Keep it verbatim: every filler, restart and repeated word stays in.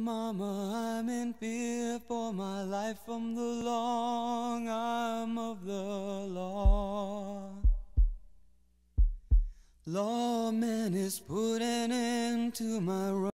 Mama, I'm in fear for my life from the long arm of the law. Lawman is putting an end to my